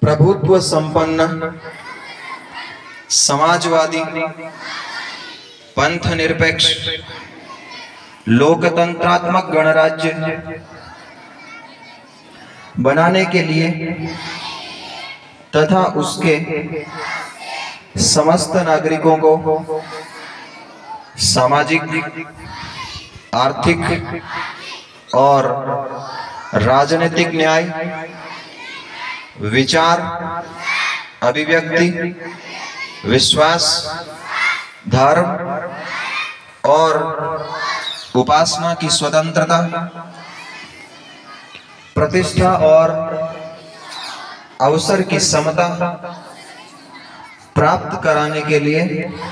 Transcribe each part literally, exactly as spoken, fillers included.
प्रभुत्व संपन्न समाजवादी पंथ निरपेक्ष लोकतंत्रात्मक गणराज्य बनाने के लिए तथा उसके समस्त नागरिकों को सामाजिक, आर्थिक और राजनीतिक न्याय, विचार, अभिव्यक्ति, विश्वास, धर्म और उपासना की स्वतंत्रता, प्रतिष्ठा और अवसर की समता प्राप्त कराने के लिए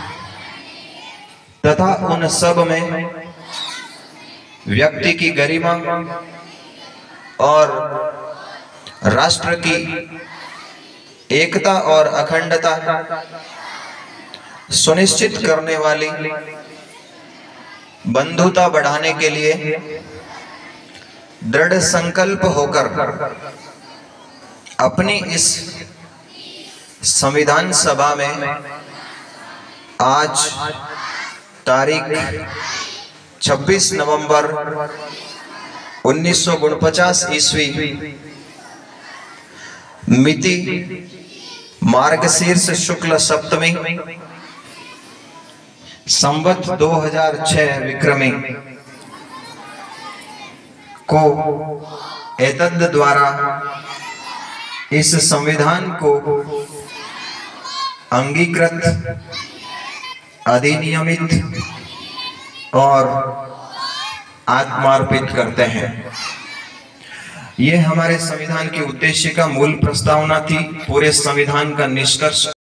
तथा उन सब में व्यक्ति की गरिमा और राष्ट्र की एकता और अखंडता सुनिश्चित करने वाली बंधुता बढ़ाने के लिए दृढ़ संकल्प होकर अपनी इस संविधान सभा में आज तारीख छब्बीस नवंबर उन्नीस सौ उनपचास ईस्वी मिति मार्गशीर्ष शुक्ल सप्तमी संवत दो हज़ार छह विक्रमी को एतद द्वारा इस संविधान को अंगीकृत, अधिनियमित और आत्मार्पित करते हैं। ये हमारे संविधान के उद्देश्य का मूल प्रस्तावना थी। पूरे संविधान का निष्कर्ष